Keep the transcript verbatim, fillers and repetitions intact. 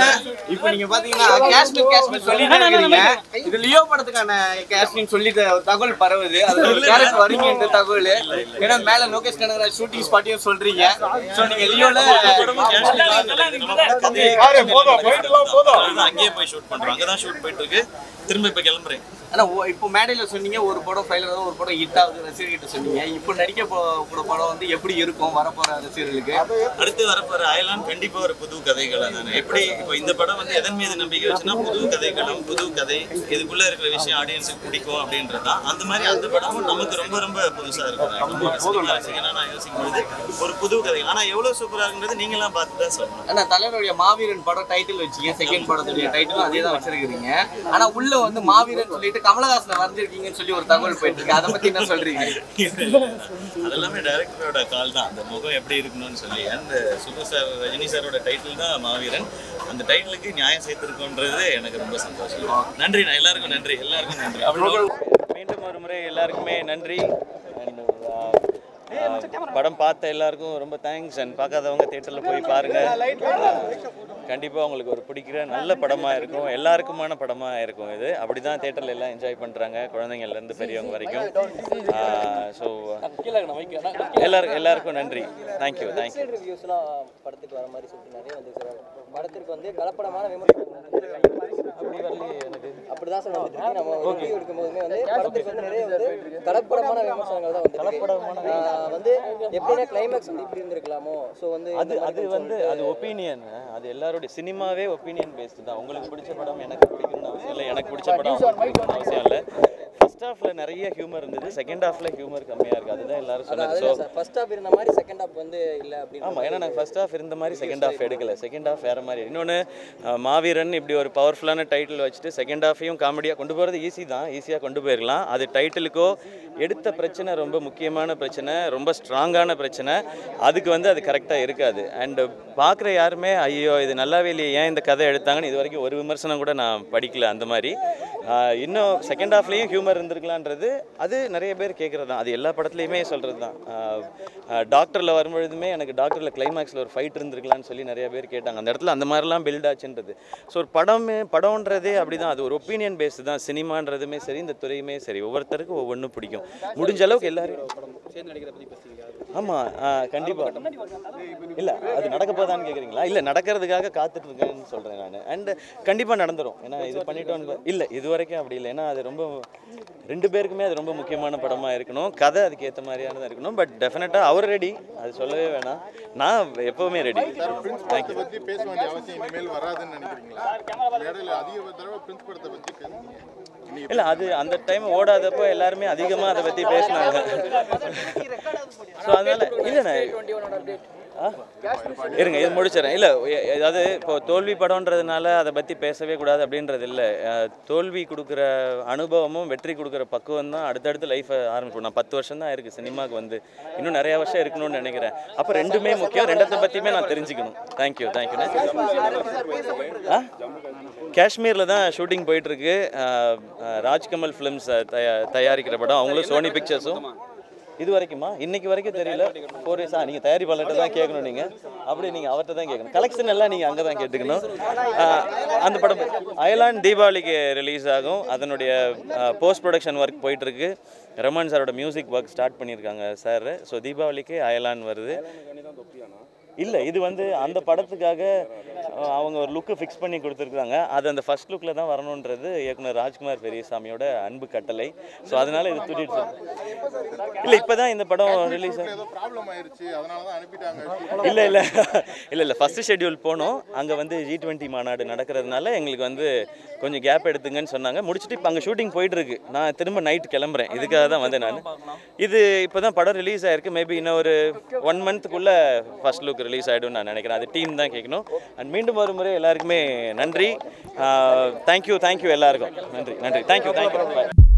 இப்போ நீங்க பாத்தீங்கன்னா காஷ்மீர் காஷ்மீர் சொல்லிட்டே இருக்கீங்க. இது லியோ படத்துக்கான காஷ்மீர் சொல்லிட்டு தகவல் பரவுது. அது ஒரு கேரக்டர் வரீங்கன்ற தகவல். ஏன்னா மேல லோகேஷ் கனகராஜ் ஷூட்டிங் ஸ்பாட்டையும் சொல்றீங்க. சோ நீங்க லியோல அங்கேயே போய் ஷூட் பண்றோம். அங்கதான் ஷூட் போயிட்டு இருக்கு. திரும்ப இப்ப கிளம்புறேன். ஆனா இப்போ மேடையில சொன்னீங்க ஒரு படம் ஃபைலர் தான் ஒரு படம் ஹிட் ஆகுது ரசிகர்கிட்ட சொன்னீங்க. இப்போ நடிக்க போற படம் வந்து எப்படி இருக்கும் வரப்போற ரசிகர்களுக்கு? அடுத்து வரப்போற அயலான் கண்டிப்பா ஒரு புது கதைகள் தானே. எப்படி இப்போ இந்த படம் வந்து எதன் மீது நம்பிக்கை வச்சுன்னா புது கதைகளும் புது கதை இதுக்குள்ள இருக்கிற விஷயம் ஆடியன்ஸுக்கு பிடிக்கும் அப்படின்றதான். அந்த மாதிரி அந்த படமும் நமக்கு ரொம்ப ரொம்ப புதுசா இருக்கும். நான் யோசிக்கும் பொழுது ஒரு புது கதை. ஆனா எவ்வளவு சூப்பரா இருக்குன்றது நீங்க எல்லாம் பார்த்து தான் சொல்லணும். ஆனா தலைவருடைய மாவீரன் படம் டைட்டில் வச்சீங்க. செகண்ட் படத்துடைய டைட்டிலும் அதே தான் வச்சிருக்கீங்க. ஆனா உள்ள வந்து மாவீரன் சொல்லிட்டு கமலஹாசனை வரைஞ்சிருக்கீங்கன்னு சொல்லி ஒரு தகவல் போயிட்டு இருக்கு. அதை பத்தி என்ன சொல்றீங்க? அதெல்லாமே டைரக்டரோட கால் தான். அந்த முகம் எப்படி இருக்கணும்னு சொல்லி அந்த சூப்பர் ஸ்டார் ரஜினி சாரோட டைட்டில் தான் மாவீரன். அந்த டைட்டிலுக்கு நியாயம் சேர்த்திருக்கோன்றது எனக்கு ரொம்ப சந்தோஷம். நன்றி. நான் எல்லாருக்கும் நன்றி. எல்லாருக்கும் நன்றி. மீண்டும் ஒரு முறை எல்லாருக்குமே நன்றி. படம் பார்த்த எல்லாருக்கும் ரொம்ப தேங்க்ஸ். அண்ட் பார்க்காதவங்க தியேட்டரில் போய் பாருங்கள். கண்டிப்பாக உங்களுக்கு ஒரு பிடிக்கிற நல்ல படமாக இருக்கும். எல்லாருக்குமான படமாக இருக்கும் இது. அப்படி தான் தியேட்டரில் எல்லாம் என்ஜாய் பண்ணுறாங்க, குழந்தைங்கள்லேருந்து பெரியவங்க வரைக்கும். ஸோ எல்லாருக்கும் எல்லாருக்கும் நன்றி. Thank you thank you. ரிவ்யூஸ்லாம் படத்துக்கு வர மாதிரி சொல்லிட்டு நிறைய வந்து படத்திற்கு வந்து கலப்படமான விமர்சனம் அப்படி வரலையே எனக்கு. அப்படிதான் சார் வந்துட்டு நம்ம ரிவ்யூ எடுக்கும்போதுமே வந்து படத்துக்கு வந்து நிறைய வந்து கலப்படமான விமர்சனங்கள் தான் வந்து கலப்படமான வந்து எப்படின்னா கிளைமேக்ஸ் வந்து இப்படி இருந்திருக்கலாமோ. ஸோ வந்து அது அது வந்து அது ஒப்பீனியன். அது எல்லாருடைய சினிமாவே ஒப்பீனியன் பேஸ்டு தான். உங்களுக்கு பிடிச்ச படம் எனக்கு பிடிக்கணும்னு அவசியம் இல்லை, எனக்கு பிடிச்ச படம் பிடிக்கணும்னு அவசியம் இல்லை. ஃபர்ஸ்ட் ஹாஃப்ல நிறைய ஹியூமர் இருந்தது, செகண்ட் ஹாஃப்ல ஹியூமர் கம்மியா இருக்கு. அதுதான் எல்லாரும் சொன்னாங்க. ஸோ ஃபர்ஸ்ட் ஹாஃப் இருந்த மாதிரி செகண்ட் ஹாஃப் வந்து இல்லை அப்படின்னு. ஆமாம், ஏன்னா நாங்கள் ஃபர்ஸ்ட் ஹாஃப் இருந்த மாதிரி செகண்ட் ஹாஃப் எடுக்கல. செகண்ட் ஹாஃப் வேற மாதிரி. இன்னொன்று மாவீரன் இப்படி ஒரு பவர்ஃபுல்லான டைட்டில் வச்சுட்டு செகண்ட் ஹாஃபையும் காமெடியாக கொண்டு போகிறது ஈஸி தான், ஈஸியாக கொண்டு போயிடலாம். அது டைட்டிலுக்கோ எடுத்த பிரச்சனை ரொம்ப முக்கியமான பிரச்சனை, ரொம்ப ஸ்ட்ராங்கான பிரச்சனை. அதுக்கு வந்து அது கரெக்டாக இருக்காது. அண்டு பார்க்குற யாருமே ஐயோ இது நல்லாவே இல்லையே, ஏன் இந்த கதை எடுத்தாங்கன்னு இது வரைக்கும் ஒரு விமர்சனம் கூட நான் படிக்கல. அந்த மாதிரி இன்னும் செகண்ட் ஹாஃப்லேயும் ஹியூமர் இருந்திருக்கலான்றது அது நிறைய பேர் கேட்குறது தான். அது எல்லா படத்துலையுமே சொல்கிறது தான். டாக்டரில் வரும்பொழுதுமே எனக்கு டாக்டரில் கிளைமேக்ஸில் ஒரு ஃபைட் இருந்திருக்கலான்னு சொல்லி நிறைய பேர் கேட்டாங்க. அந்த இடத்துல அந்த மாதிரிலாம் பில்ட் ஆச்சுன்றது. ஸோ ஒரு படமே படம்ன்றதே அப்படி தான். அது ஒரு ஒப்பீனியன் பேஸ்டு தான். சினிமான்றதுமே சரி, இந்த துறையுமே சரி, ஒவ்வொருத்தருக்கும் ஒவ்வொன்றும் பிடிக்கும். முடிஞ்ச அளவுக்கு எல்லாரும் ஆமாம் கண்டிப்பாக இல்லை அது நடக்க போதான்னு கேட்குறீங்களா? இல்லை நடக்கிறதுக்காக காத்துட்ருக்கேன்னு சொல்கிறேன் நான். அண்டு கண்டிப்பாக நடந்துடும். ஏன்னா இது பண்ணிட்டோன்னு இல்லை, இது வரைக்கும் அப்படி இல்லை. ஏன்னா அது ரொம்ப ரெண்டு பேருக்குமே அது ரொம்ப முக்கியமான படமாக இருக்கணும். கதை அதுக்கு ஏற்ற மாதிரியானதாக இருக்கணும். பட் டெஃபினட்டாக அவர் ரெடி, அது சொல்லவே வேணாம். நான் எப்போவுமே ரெடி. தேங்க்யூ. இல்லை அது அந்த டைம் ஓடாதப்போ எல்லாருமே அதிகமாக அதை பற்றி பேசினாங்க. ஸோ அதனால் இல்லைண்ணே இருங்க இது முடிச்சிடறேன். இல்லை அதாவது இப்போ தோல்வி படம்ன்றதுனால அதை பற்றி பேசவே கூடாது அப்படின்றது இல்லை. தோல்வி கொடுக்குற அனுபவமும் வெற்றி கொடுக்குற பக்குவம் தான் அடுத்தடுத்து லைஃப்பை ஆரம்பிப்போம். நான் பத்து வருஷம் தான் இருக்குது சினிமாவுக்கு வந்து, இன்னும் நிறையா வருஷம் இருக்கணும்னு நினைக்கிறேன். அப்போ ரெண்டுமே முக்கியம், ரெண்டத்தை பற்றியுமே நான் தெரிஞ்சுக்கணும். தேங்க்யூ தேங்க்யூண்ணே. ஆ காஷ்மீரில் தான் ஷூட்டிங் போயிட்டுருக்கு. ராஜ்கமல் ஃபிலிம்ஸ் தயா தயாரிக்கிற படம். அவங்களும் சோனி பிக்சர்ஸும் இது வரைக்குமா இன்னைக்கு வரைக்கும் தெரியல. ஃபோர் இயர்ஸா நீங்கள் தயாரிப்பாளர்கிட்ட தான் கேட்கணும். நீங்கள் அப்படி நீங்கள் அவர்கிட்ட தான் கேட்கணும். கலெக்ஷன் எல்லாம் நீங்கள் அங்கே தான் கேட்டுக்கணும். அந்த படம் அயலான் தீபாவளிக்கு ரிலீஸ் ஆகும். அதனுடைய போஸ்ட் ப்ரொடக்ஷன் ஒர்க் போயிட்டுருக்கு. ரமன் சாரோட மியூசிக் ஒர்க் ஸ்டார்ட் பண்ணியிருக்காங்க சார். ஸோ தீபாவளிக்கு அயலான் வருது. இல்லை இது வந்து அந்த படத்துக்காக அவங்க ஒரு லுக்கு ஃபிக்ஸ் பண்ணி கொடுத்துருக்காங்க. அது அந்த ஃபர்ஸ்ட் லுக்கில் தான் வரணுன்றது இயக்குனர் ராஜ்குமார் பெரியசாமியோட அன்பு கட்டளை. ஸோ அதனால இது தூட்டிட்டு இல்லை இப்போ தான் இந்த படம் ரிலீஸ் ஆகும். இல்லை இல்லை இல்லை இல்லை ஃபஸ்ட்டு ஷெட்யூல் போனோம். அங்கே வந்து ஜி டுவெண்ட்டி மாநாடு நடக்கிறதுனால எங்களுக்கு வந்து கொஞ்சம் கேப் எடுத்துங்கன்னு சொன்னாங்க. முடிச்சுட்டு இப்போ அங்கே ஷூட்டிங் போயிட்டுருக்கு. நான் திரும்ப நைட் கிளம்புறேன். இதுக்காக தான் வந்தேன் நான். இது இப்போ தான் படம் ரிலீஸ் ஆகிருக்கு. மேபி இன்னும் ஒரு ஒன் மந்த்துக்குள்ளே ஃபர்ஸ்ட் லுக் ரிலீஸ் ஆகிடும்னு நான் நினைக்கிறேன். அது டீம் தான் கேட்கணும். அண்ட் மீண்டும் ஒரு முறை எல்லாருக்குமே நன்றி. தேங்க்யூ தேங்க்யூ எல்லாருக்கும் நன்றி நன்றி தேங்க்யூ தேங்க்யூ.